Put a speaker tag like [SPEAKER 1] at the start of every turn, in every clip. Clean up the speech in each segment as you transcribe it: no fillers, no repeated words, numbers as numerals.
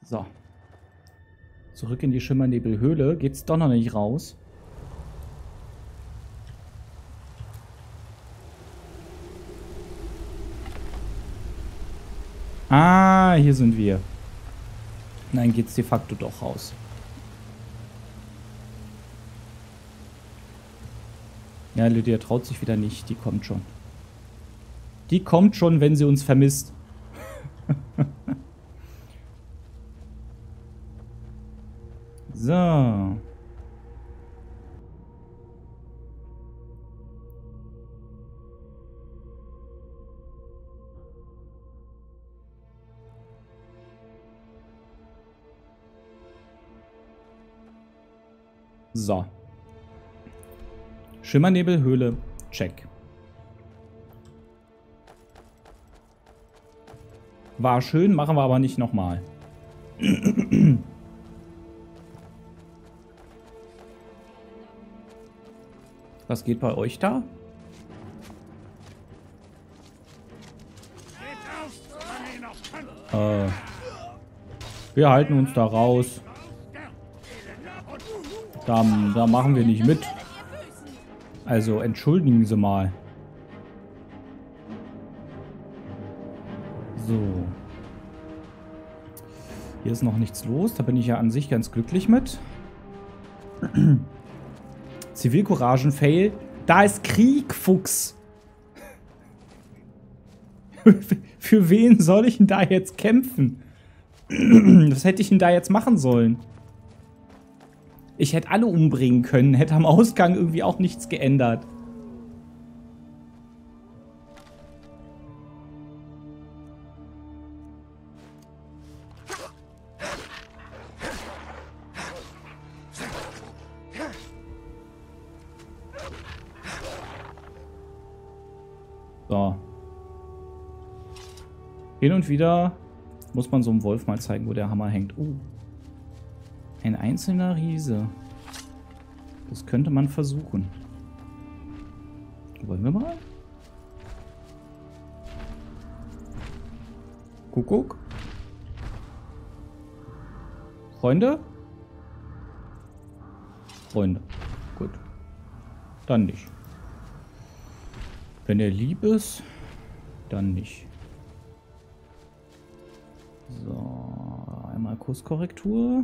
[SPEAKER 1] So. Zurück in die Schimmernebelhöhle. Geht's doch noch nicht raus. Ah, hier sind wir. Nein, geht's de facto doch raus. Ja, Lydia traut sich wieder nicht. Die kommt schon. Die kommt schon, wenn sie uns vermisst. So. So. Schimmernebelhöhle, check. War schön, machen wir aber nicht nochmal. Was geht bei euch da? Wir halten uns da raus. Da machen wir nicht mit. Also entschuldigen Sie mal. So. Hier ist noch nichts los. Da bin ich ja an sich ganz glücklich mit. Zivilcouragen-Fail. Da ist Krieg, Fuchs. Für wen soll ich denn da jetzt kämpfen? Was hätte ich denn da jetzt machen sollen? Ich hätte alle umbringen können. Hätte am Ausgang irgendwie auch nichts geändert. So. Hin und wieder muss man so einem Wolf mal zeigen, wo der Hammer hängt. Ein einzelner Riese. Das könnte man versuchen. Wollen wir mal? Kuckuck. Freunde? Freunde. Gut. Dann nicht. Wenn er lieb ist, dann nicht. So, einmal Kurskorrektur.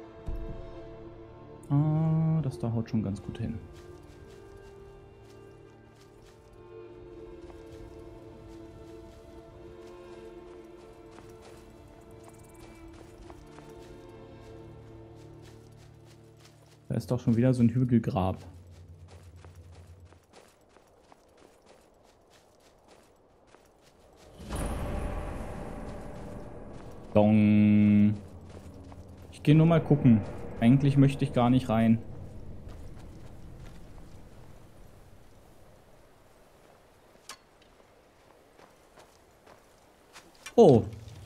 [SPEAKER 1] Ah, das da haut schon ganz gut hin. Da ist doch schon wieder so ein Hügelgrab. Dong. Ich gehe nur mal gucken. Eigentlich möchte ich gar nicht rein. Oh.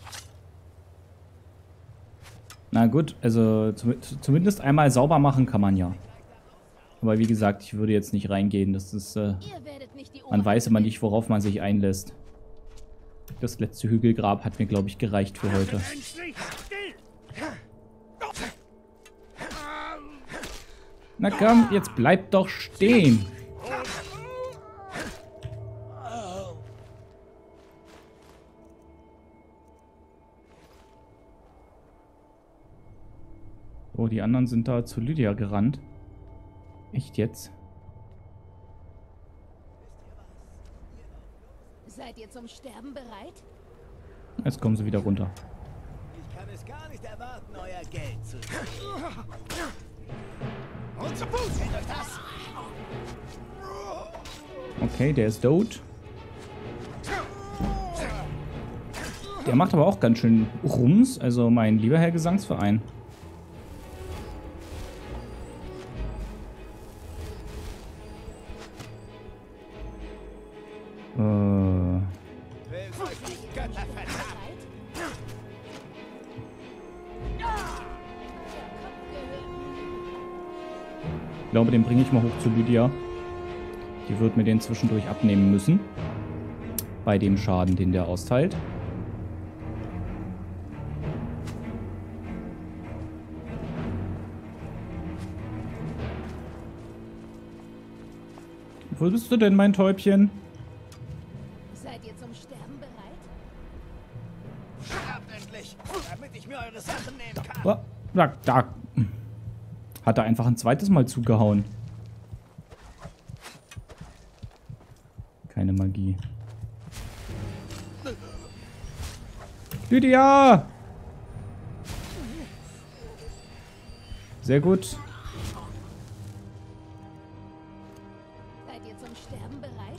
[SPEAKER 1] Na gut, also zumindest einmal sauber machen kann man ja. Aber wie gesagt, ich würde jetzt nicht reingehen. Das ist, man weiß immer nicht, worauf man sich einlässt. Das letzte Hügelgrab hat mir, glaube ich, gereicht für heute. Na komm, jetzt bleib doch stehen. Oh, die anderen sind da zu Lydia gerannt. Echt jetzt?
[SPEAKER 2] Seid ihr zum Sterben bereit?
[SPEAKER 1] Jetzt kommen sie wieder runter.
[SPEAKER 3] Ich kann es gar nicht erwarten, euer Geld zu sehen. Und zu Fuß, seht euch das!
[SPEAKER 1] Okay, der ist tot. Der macht aber auch ganz schön Rums, also mein lieber Herr Gesangsverein. Ich glaube, den bringe ich mal hoch zu Lydia. Die wird mir den zwischendurch abnehmen müssen. Bei dem Schaden, den der austeilt. Wo bist du denn, mein Täubchen?
[SPEAKER 2] Seid ihr zum Sterben bereit?
[SPEAKER 3] Sterbt endlich, damit ich mir eure Sachen nehmen kann.
[SPEAKER 1] Oh, da. Hat er einfach ein zweites Mal zugehauen. Keine Magie. Lydia! Sehr gut.
[SPEAKER 2] Seid ihr zum Sterben bereit?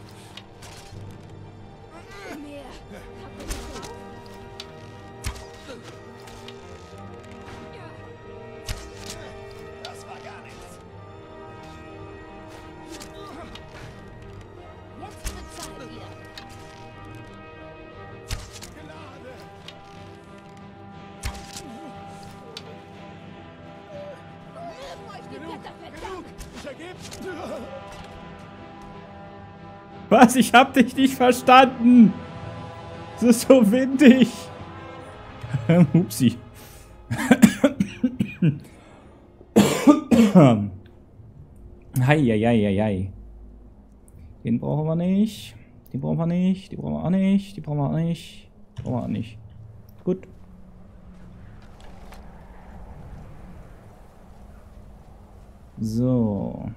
[SPEAKER 2] Mehr.
[SPEAKER 3] Das war gar nichts.
[SPEAKER 2] Jetzt bezahlt ihr. Mögen euch die Götter verdammt!
[SPEAKER 3] Ich ergeb's.
[SPEAKER 1] Was? Ich hab dich nicht verstanden. Es ist so windig. Upsi. Heieieiei. Den brauchen wir nicht. Den brauchen wir nicht. Die brauchen wir auch nicht. Die brauchen wir auch nicht. Die brauchen wir auch nicht. Gut. So.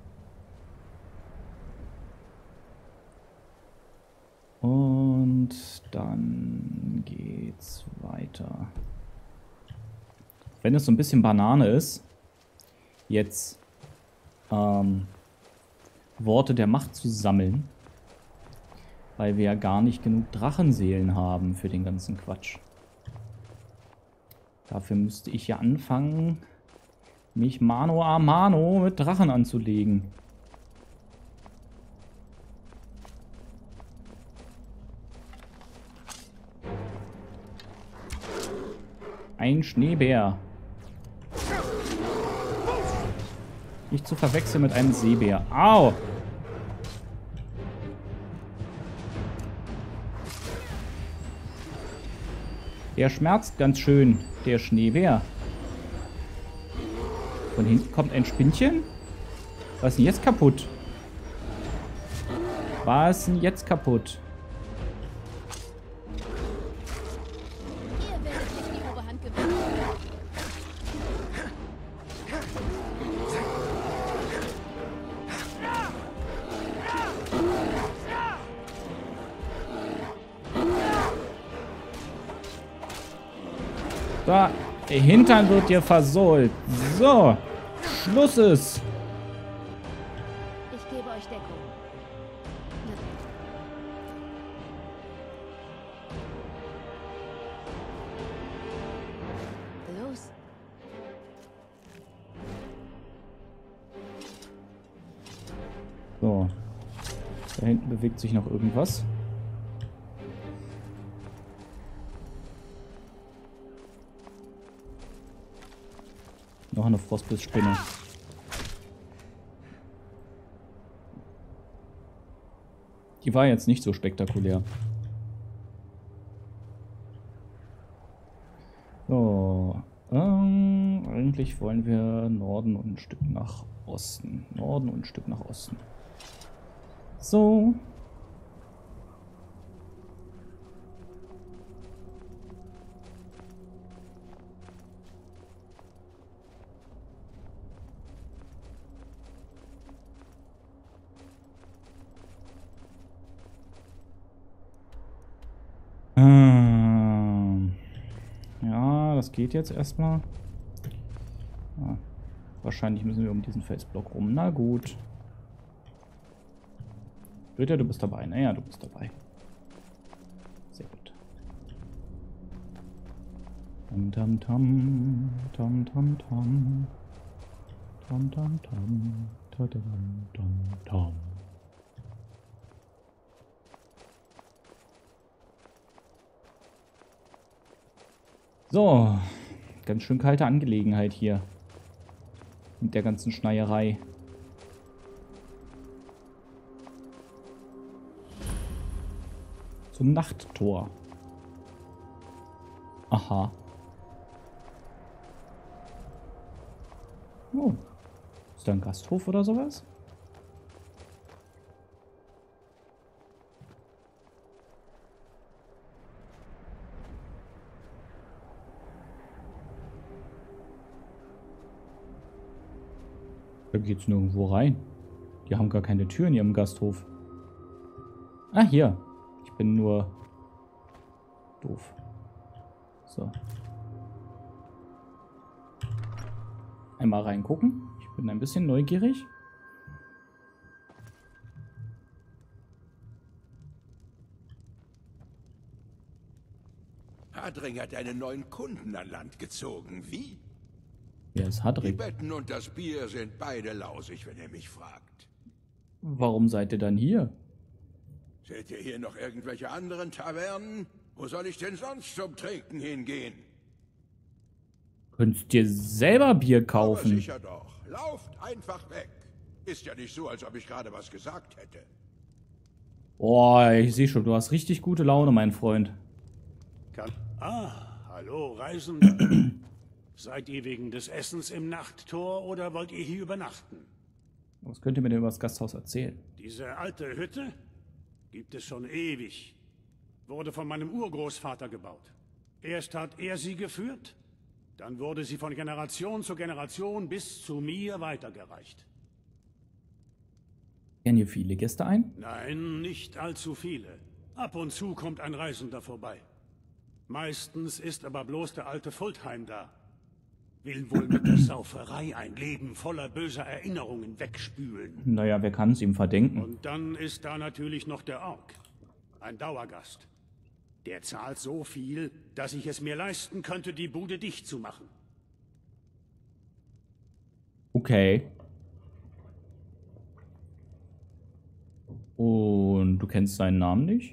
[SPEAKER 1] Und dann geht's weiter. Wenn es so ein bisschen Banane ist, jetzt Worte der Macht zu sammeln, weil wir ja gar nicht genug Drachenseelen haben für den ganzen Quatsch. Dafür müsste ich ja anfangen, mich mano a mano mit Drachen anzulegen. Ein Schneebär. Nicht zu verwechseln mit einem Seebär. Au! Der schmerzt ganz schön, der Schneebär. Von hinten kommt ein Spinnchen. Was ist denn jetzt kaputt? Was ist denn jetzt kaputt?
[SPEAKER 2] Ihr werdet nicht die Oberhand gewinnen.
[SPEAKER 1] Da, der Hintern wird dir versohlt. So, Schluss ist.
[SPEAKER 2] Ich gebe euch Deckung. Los.
[SPEAKER 1] So, da hinten bewegt sich noch irgendwas. Noch eine Frostbissspinne. Die war jetzt nicht so spektakulär. So, eigentlich wollen wir Norden und ein Stück nach Osten. Norden und ein Stück nach Osten. So. Ja, das geht jetzt erstmal. Ja, wahrscheinlich müssen wir um diesen Felsblock rum. Na gut. Bitte, du bist dabei. Naja, du bist dabei. Sehr gut. Tam tam tam. Tam tam tam. Tam tam tam. Ta tam tam tam. So, ganz schön kalte Angelegenheit hier. Mit der ganzen Schneierei. Zum Nachttor. Aha. Oh. Ist da ein Gasthof oder sowas? Da geht's nirgendwo rein. Die haben gar keine Tür in ihrem Gasthof. Ah, hier. Ich bin nur doof. So. Einmal reingucken. Ich bin ein bisschen neugierig.
[SPEAKER 4] Hadring hat einen neuen Kunden an Land gezogen. Wie?
[SPEAKER 1] Wer ist
[SPEAKER 4] Die
[SPEAKER 1] Hadrig?
[SPEAKER 4] Betten und das Bier sind beide lausig, wenn ihr mich fragt.
[SPEAKER 1] Warum seid ihr dann hier?
[SPEAKER 4] Seht ihr hier noch irgendwelche anderen Tavernen? Wo soll ich denn sonst zum Trinken hingehen?
[SPEAKER 1] Könntest dir selber Bier
[SPEAKER 4] Aber
[SPEAKER 1] kaufen.
[SPEAKER 4] sicher doch. Lauft einfach weg. Ist ja nicht so, als ob ich gerade was gesagt hätte.
[SPEAKER 1] Boah, ich sehe schon, du hast richtig gute Laune, mein Freund.
[SPEAKER 5] Hallo Reisende. Seid ihr wegen des Essens im Nachttor oder wollt ihr hier übernachten?
[SPEAKER 1] Was könnt ihr mir denn über das Gasthaus erzählen?
[SPEAKER 5] Diese alte Hütte gibt es schon ewig. Wurde von meinem Urgroßvater gebaut. Erst hat er sie geführt, dann wurde sie von Generation zu Generation bis zu mir weitergereicht.
[SPEAKER 1] Kennen hier viele Gäste ein?
[SPEAKER 5] Nein, nicht allzu viele. Ab und zu kommt ein Reisender vorbei. Meistens ist aber bloß der alte Fultheim da. Will wohl mit der Sauferei ein Leben voller böser Erinnerungen wegspülen.
[SPEAKER 1] Naja, wer kann es ihm verdenken?
[SPEAKER 5] Und dann ist da natürlich noch der Ork. Ein Dauergast. Der zahlt so viel, dass ich es mir leisten könnte, die Bude dicht zu machen.
[SPEAKER 1] Okay. Und du kennst seinen Namen nicht?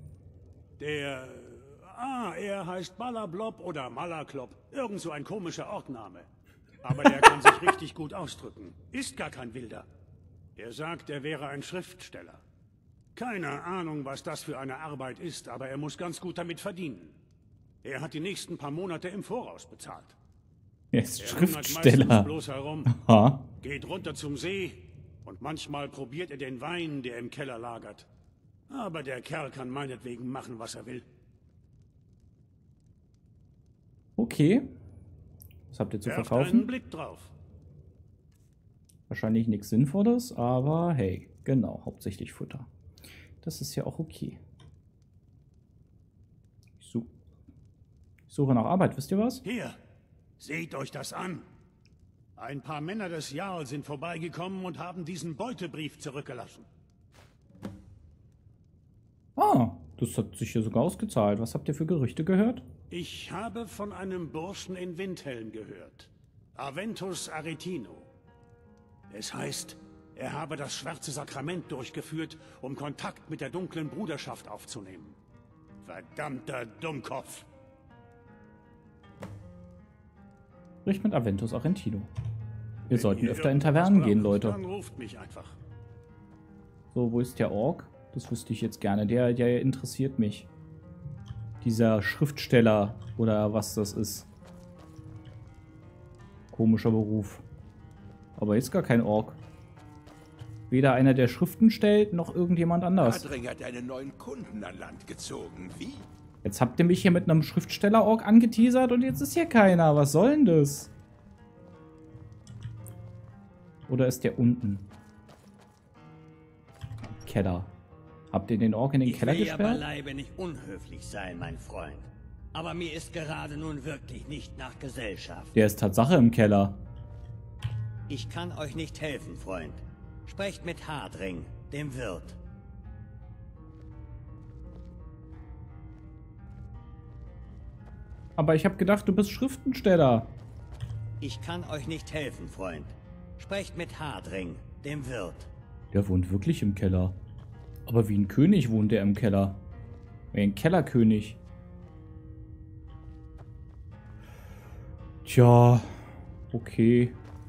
[SPEAKER 5] Er heißt Malablob oder Malaklop. Irgend so ein komischer Orkname. Aber der kann sich richtig gut ausdrücken. Ist gar kein Wilder. Er sagt, er wäre ein Schriftsteller. Keine Ahnung, was das für eine Arbeit ist, aber er muss ganz gut damit verdienen. Er hat die nächsten paar Monate im Voraus bezahlt.
[SPEAKER 1] Er ist
[SPEAKER 5] Er hungert meistens
[SPEAKER 1] Schriftsteller.
[SPEAKER 5] bloß herum,
[SPEAKER 1] Aha.
[SPEAKER 5] geht runter zum See und manchmal probiert er den Wein, der im Keller lagert. Aber der Kerl kann meinetwegen machen, was er will.
[SPEAKER 1] Okay. Was habt ihr zu
[SPEAKER 5] Werft einen
[SPEAKER 1] verkaufen?
[SPEAKER 5] Blick drauf.
[SPEAKER 1] Wahrscheinlich nichts Sinnvolles, aber hey, genau, hauptsächlich Futter. Das ist ja auch okay. Ich suche nach Arbeit, wisst ihr was?
[SPEAKER 5] Hier, seht euch das an. Ein paar Männer des Jarl sind vorbeigekommen und haben diesen Beutebrief zurückgelassen.
[SPEAKER 1] Ah, das hat sich ja sogar ausgezahlt. Was habt ihr für Gerüchte gehört?
[SPEAKER 5] Ich habe von einem Burschen in Windhelm gehört. Aventus Aretino. Es heißt, er habe das schwarze Sakrament durchgeführt, um Kontakt mit der dunklen Bruderschaft aufzunehmen. Verdammter Dummkopf.
[SPEAKER 1] Spricht mit Aventus Argentino. Wir
[SPEAKER 5] Wenn
[SPEAKER 1] sollten
[SPEAKER 5] ihr
[SPEAKER 1] öfter in
[SPEAKER 5] irgendwas
[SPEAKER 1] Tavernen
[SPEAKER 5] braucht,
[SPEAKER 1] gehen, Leute.
[SPEAKER 5] Dann ruft mich einfach.
[SPEAKER 1] So, wo ist der Ork? Das wüsste ich jetzt gerne. Der interessiert mich. Dieser Schriftsteller oder was das ist. Komischer Beruf. Aber ist gar kein Ork. Weder einer, der Schriften stellt, noch irgendjemand anders.
[SPEAKER 4] Hadring hat einen neuen Kunden an Land gezogen. Wie?
[SPEAKER 1] Jetzt habt ihr mich hier mit einem Schriftsteller-Ork angeteasert und jetzt ist hier keiner. Was soll denn das? Oder ist der unten? Keller. Habt ihr den Ork in den Keller
[SPEAKER 6] Ich will ja
[SPEAKER 1] gesperrt?
[SPEAKER 6] beileibe nicht unhöflich sein, mein Freund. Aber mir ist gerade nun wirklich nicht nach Gesellschaft.
[SPEAKER 1] Der ist Tatsache im Keller.
[SPEAKER 6] Ich kann euch nicht helfen, Freund. Sprecht mit Hadring, dem Wirt.
[SPEAKER 1] Aber ich habe gedacht, du bist Schriftsteller.
[SPEAKER 6] Ich kann euch nicht helfen, Freund. Sprecht mit Hadring, dem Wirt.
[SPEAKER 1] Der wohnt wirklich im Keller. Aber wie ein König wohnt er im Keller. Wie ein Kellerkönig. Tja, okay.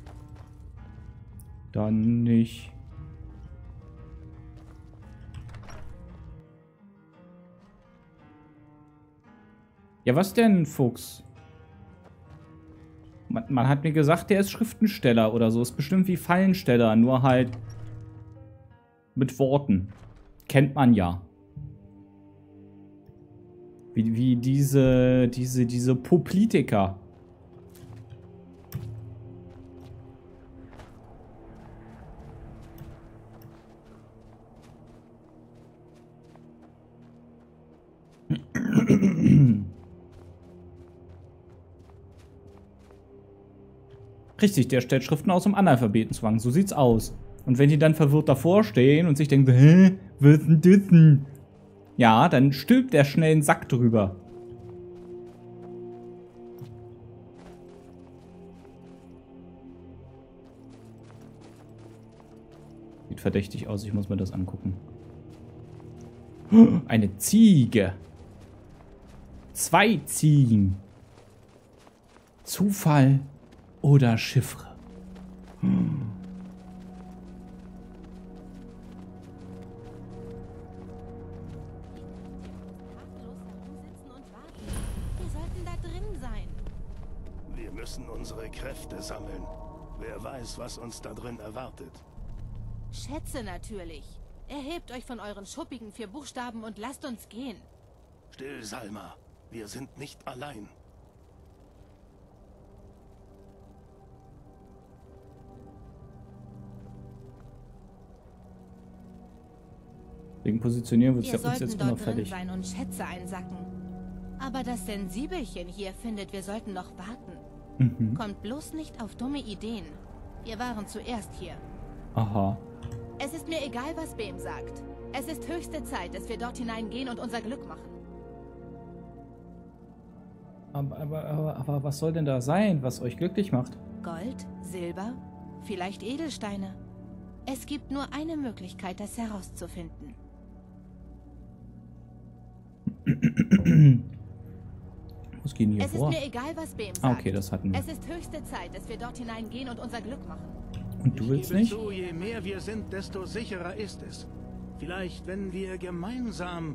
[SPEAKER 1] Dann nicht. Ja, was denn, Fuchs? Man hat mir gesagt, der ist Schriftsteller oder so. Ist bestimmt wie Fallensteller, nur halt mit Worten. Kennt man ja. Wie diese Poplitiker. Richtig, der stellt Schriften aus dem Analphabetenzwang. So sieht's aus. Und wenn die dann verwirrt davor stehen und sich denken, hä, was ist denn das denn? Ja, dann stülpt der schnell einen Sack drüber. Sieht verdächtig aus, ich muss mir das angucken. Eine Ziege. 2 Ziegen. Zufall oder Chiffre.
[SPEAKER 2] Wir sollten da drin sein.
[SPEAKER 7] Wir müssen unsere Kräfte sammeln. Wer weiß, was uns da drin erwartet.
[SPEAKER 2] Schätze natürlich. Erhebt euch von euren schuppigen 4 Buchstaben und lasst uns gehen.
[SPEAKER 7] Still, Salma. Wir sind nicht allein.
[SPEAKER 1] Wegen Positionieren wird
[SPEAKER 2] Wir
[SPEAKER 1] es ja uns
[SPEAKER 2] sollten
[SPEAKER 1] jetzt
[SPEAKER 2] dort drin
[SPEAKER 1] unauffällig.
[SPEAKER 2] sein und Schätze einsacken. Aber das Sensibelchen hier findet, wir sollten noch warten. Kommt bloß nicht auf dumme Ideen. Wir waren zuerst hier.
[SPEAKER 1] Aha.
[SPEAKER 2] Es ist mir egal, was Bem sagt. Es ist höchste Zeit, dass wir dort hineingehen und unser Glück machen.
[SPEAKER 1] Aber was soll denn da sein, was euch glücklich macht?
[SPEAKER 2] Gold, Silber, vielleicht Edelsteine. Es gibt nur eine Möglichkeit, das herauszufinden.
[SPEAKER 1] Was gehen hier
[SPEAKER 2] Es ist
[SPEAKER 1] vor?
[SPEAKER 2] mir egal, was Bem sagt.
[SPEAKER 1] Ah, okay, das hatten wir.
[SPEAKER 2] Es ist höchste Zeit, dass wir dort hineingehen und unser Glück machen.
[SPEAKER 1] Und du willst
[SPEAKER 7] Gebe
[SPEAKER 1] nicht?
[SPEAKER 7] zu, je mehr wir sind, desto sicherer ist es. Vielleicht, wenn wir gemeinsam...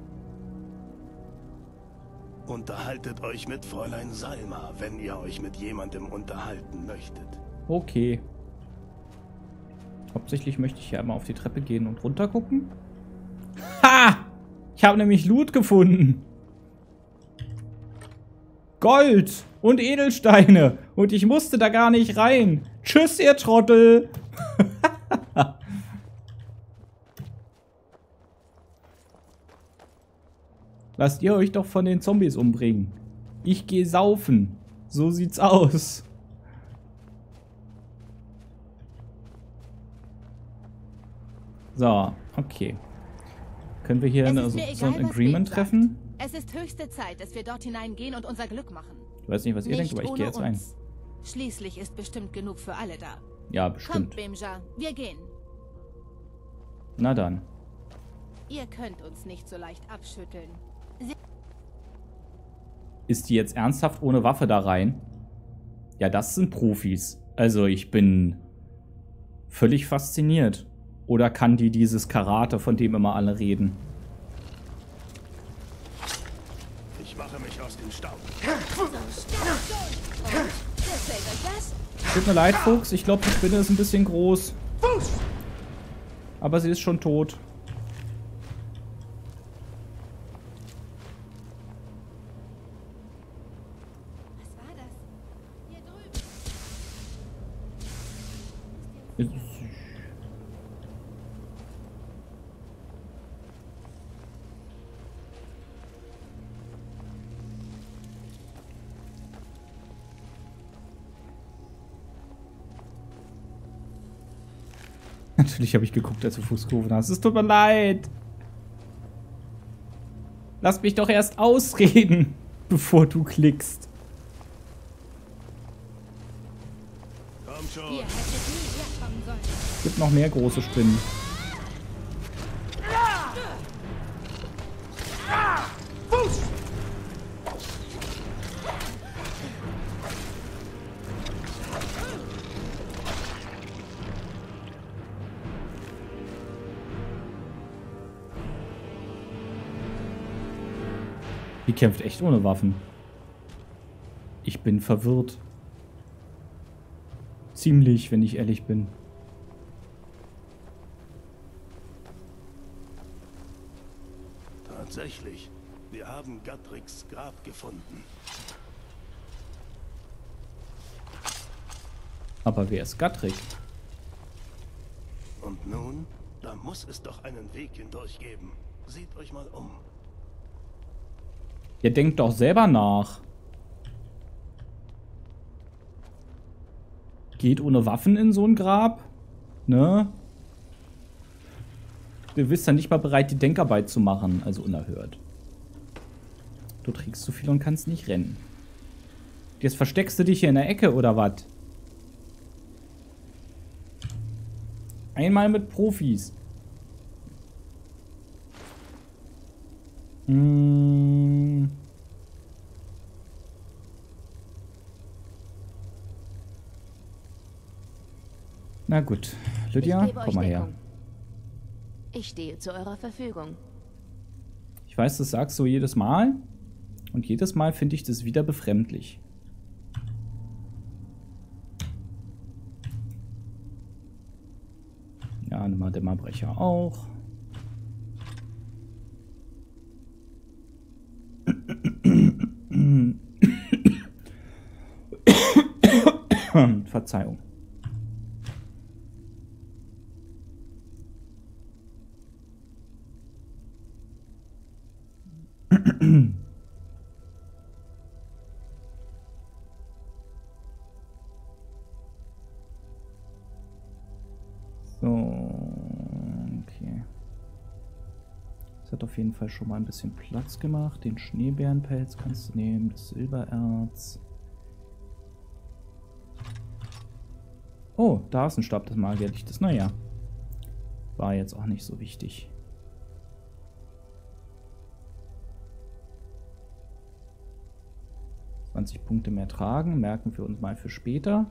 [SPEAKER 7] Unterhaltet euch mit Fräulein Salma, wenn ihr euch mit jemandem unterhalten möchtet.
[SPEAKER 1] Okay. Hauptsächlich möchte ich ja einmal auf die Treppe gehen und runter gucken. Ha! Ich habe nämlich Loot gefunden. Gold und Edelsteine. Und ich musste da gar nicht rein. Tschüss, ihr Trottel. Lasst ihr euch doch von den Zombies umbringen. Ich gehe saufen. So sieht's aus. So, okay. Können wir hier so ein Agreement treffen?
[SPEAKER 2] Es ist höchste Zeit, dass wir dort hineingehen und unser Glück machen.
[SPEAKER 1] Ich weiß nicht, was ihr denkt, aber ich gehe jetzt rein.
[SPEAKER 2] Schließlich ist bestimmt genug für alle da.
[SPEAKER 1] Ja,
[SPEAKER 2] Kommt,
[SPEAKER 1] bestimmt.
[SPEAKER 2] Bemja, wir gehen.
[SPEAKER 1] Na dann.
[SPEAKER 2] Ihr könnt uns nicht so leicht abschütteln.
[SPEAKER 1] Ist die jetzt ernsthaft ohne Waffe da rein? Ja, das sind Profis. Also ich bin völlig fasziniert. Oder kann die dieses Karate, von dem immer alle reden?
[SPEAKER 7] Ich mache mich aus dem Staub.
[SPEAKER 2] Gefällt euch das?
[SPEAKER 1] Tut mir leid, Fuchs. Ich glaube, die Spinne ist ein bisschen groß. Aber sie ist schon tot.
[SPEAKER 2] Was war das? Hier drüben.
[SPEAKER 1] Natürlich habe ich geguckt, als du Fuchs gerufen hast. Es tut mir leid. Lass mich doch erst ausreden, bevor du klickst.
[SPEAKER 7] Komm schon.
[SPEAKER 2] Ihr hättet nie herkommen sollen.
[SPEAKER 1] Es gibt noch mehr große Spinnen. Die kämpft echt ohne Waffen. Ich bin verwirrt. Ziemlich, wenn ich ehrlich bin.
[SPEAKER 7] Tatsächlich. Wir haben Gattricks Grab gefunden.
[SPEAKER 1] Aber wer ist Gattrick?
[SPEAKER 7] Und nun? Da muss es doch einen Weg hindurch geben. Seht euch mal um.
[SPEAKER 1] Ihr denkt doch selber nach. geht ohne Waffen in so ein Grab. Ne? Du bist dann nicht mal bereit, die Denkarbeit zu machen. Also unerhört. Du trägst zu viel und kannst nicht rennen. Jetzt versteckst du dich hier in der Ecke, oder was? Einmal mit Profis. Na gut. Lydia, komm mal her.
[SPEAKER 2] Ich stehe zu eurer Verfügung.
[SPEAKER 1] Ich weiß, das sagst du jedes Mal. Und jedes Mal finde ich das wieder befremdlich. Ja, nimm mal Dämmerbrecher auch. Verzeihung. So, okay. Das hat auf jeden Fall schon mal ein bisschen Platz gemacht. Den Schneebärenpelz kannst du nehmen, das Silbererz. Oh, da ist ein Stab des Magierlichtes. Naja, war jetzt auch nicht so wichtig. Punkte mehr tragen, merken wir uns mal für später.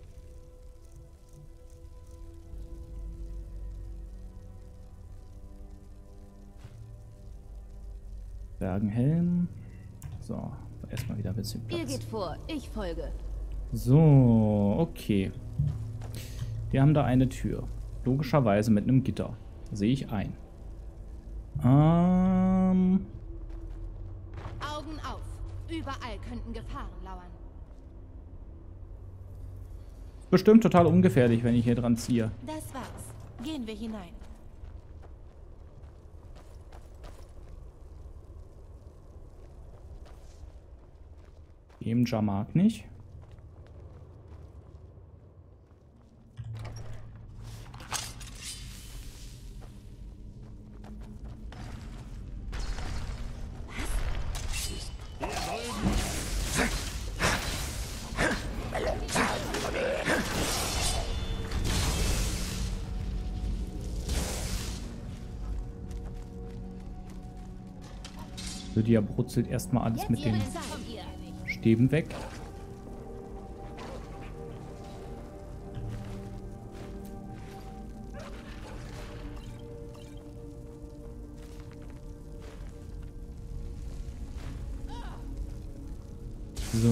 [SPEAKER 1] Bergenhelm. So, erstmal wieder ein bisschen Platz.
[SPEAKER 2] Ihr geht vor, ich folge.
[SPEAKER 1] So, okay. Wir haben da eine Tür. Logischerweise mit einem Gitter. Sehe ich ein.
[SPEAKER 2] Augen auf. Überall könnten Gefahren lauern.
[SPEAKER 1] Bestimmt total ungefährlich, wenn ich hier dran ziehe.
[SPEAKER 2] Das war's. Gehen wir hinein.
[SPEAKER 1] Emja mag nicht. Lydia brutzelt erstmal alles mit den Stäben weg. So.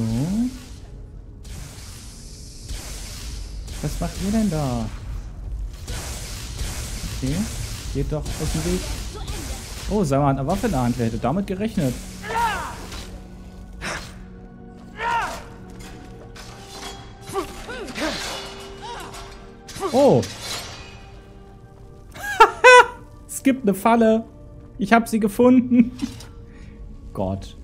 [SPEAKER 1] Was macht ihr denn da? Okay. Geht doch aus dem Weg. Oh, sei mal, hat eine Waffe in der Hand. Wer hätte damit gerechnet? Oh. Es gibt eine Falle. Ich habe sie gefunden. Gott.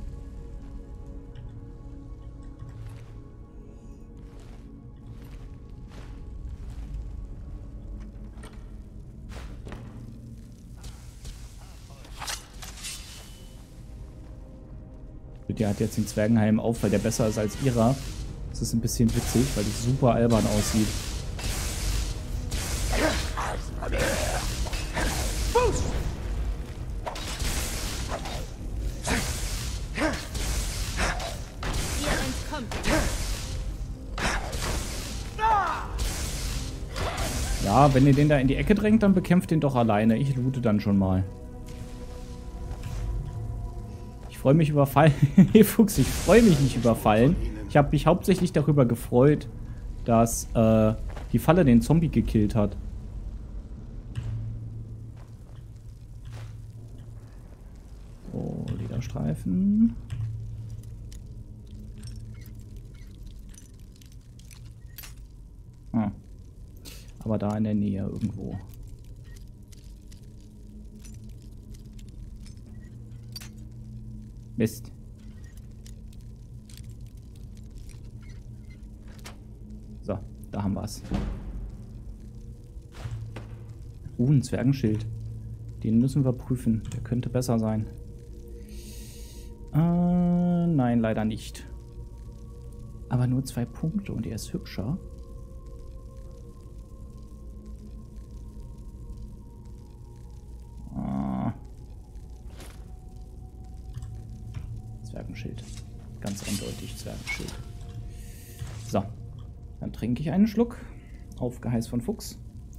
[SPEAKER 1] Der hat jetzt den Zwergenhelm auf, weil der besser ist als ihrer. Das ist ein bisschen witzig, weil die super albern aussieht. Ja, wenn ihr den da in die Ecke drängt, dann bekämpft den doch alleine. Ich loote dann schon mal. Ich freue mich überfallen. Hey Fuchs, ich freue mich nicht überfallen. Ich habe mich hauptsächlich darüber gefreut, dass die Falle den Zombie gekillt hat. So, Lederstreifen. Ah. Aber da in der Nähe irgendwo. Mist. So, da Da haben wir es. Ein Zwergenschild. Den müssen wir prüfen. Der könnte besser sein. Nein, leider nicht. Aber nur 2 Punkte und er ist hübscher. Zwergenschild. Ganz eindeutig Zwergenschild. So. Dann trinke ich einen Schluck. Auf Geheiß von Fuchs.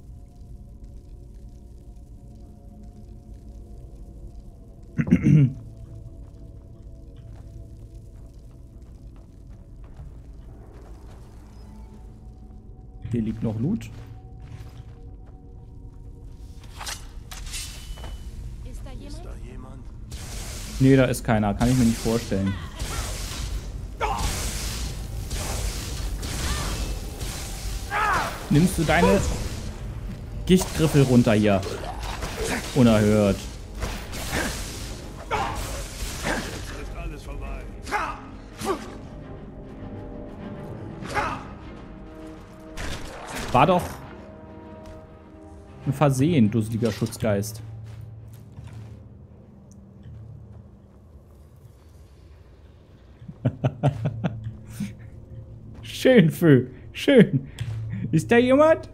[SPEAKER 1] Hier liegt noch Loot.
[SPEAKER 2] Ist da
[SPEAKER 7] jemand?
[SPEAKER 1] Nee, da ist keiner. Kann ich mir nicht vorstellen. Nimmst du deine Gichtgriffel runter hier? Unerhört.
[SPEAKER 7] Ist alles vorbei.
[SPEAKER 1] War doch ein Versehen, dusseliger Schutzgeist. Schön, Fö. Schön. Ist da jemand?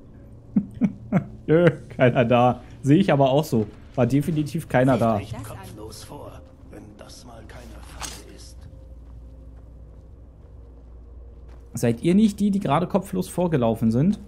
[SPEAKER 1] Nö, keiner da. Sehe ich aber auch so. War definitiv keiner da.
[SPEAKER 7] Ich kopflos vor, wenn das mal keine Falle ist.
[SPEAKER 1] Seid ihr nicht die, die gerade kopflos vorgelaufen sind?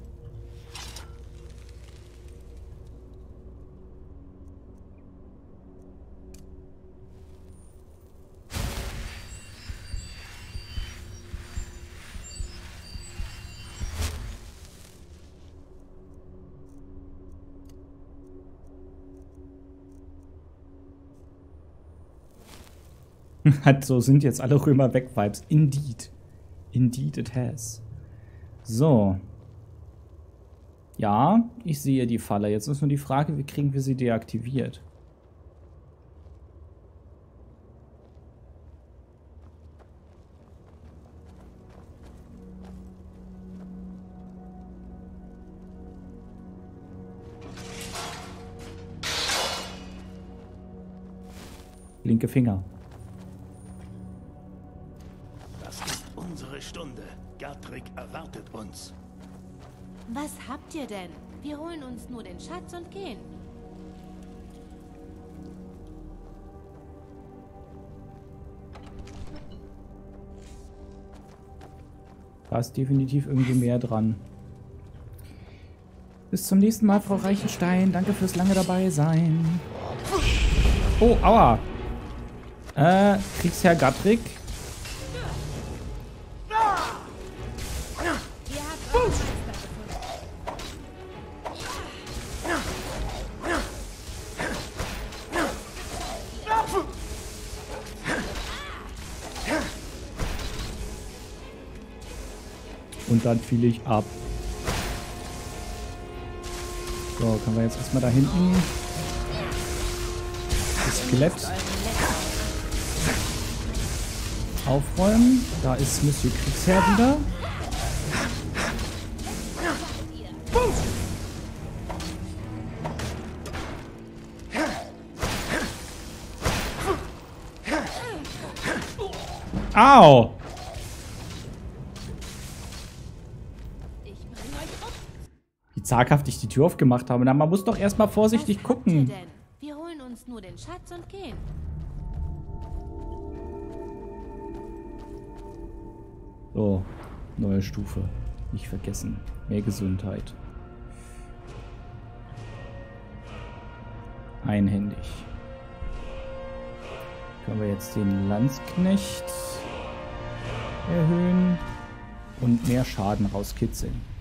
[SPEAKER 1] Hat so sind jetzt alle Römer weg Vibes. Indeed. Indeed it has. So. Ja, ich sehe die Falle. Jetzt ist nur die Frage, wie kriegen wir sie deaktiviert? Linke Finger.
[SPEAKER 7] Das ist unsere Stunde. Gattrick erwartet uns.
[SPEAKER 2] Was habt ihr denn? Wir holen uns nur den Schatz und gehen.
[SPEAKER 1] Da ist definitiv irgendwie mehr dran. Bis zum nächsten Mal, Frau Reichenstein. Danke fürs lange dabei sein. Oh, aua. Kriegsherr Gattrick. Und dann fiel ich ab. So, können wir jetzt erstmal da hinten das Skelett aufräumen. Da ist Monsieur Kriegsherr wieder. Au! Wie zaghaft ich die Tür aufgemacht habe. Na, man muss doch erstmal vorsichtig gucken.
[SPEAKER 2] Wir holen uns nur den Schatz und gehen.
[SPEAKER 1] So, neue Stufe. Nicht vergessen. Mehr Gesundheit. Einhändig. Können wir jetzt den Landsknecht erhöhen und mehr Schaden rauskitzeln.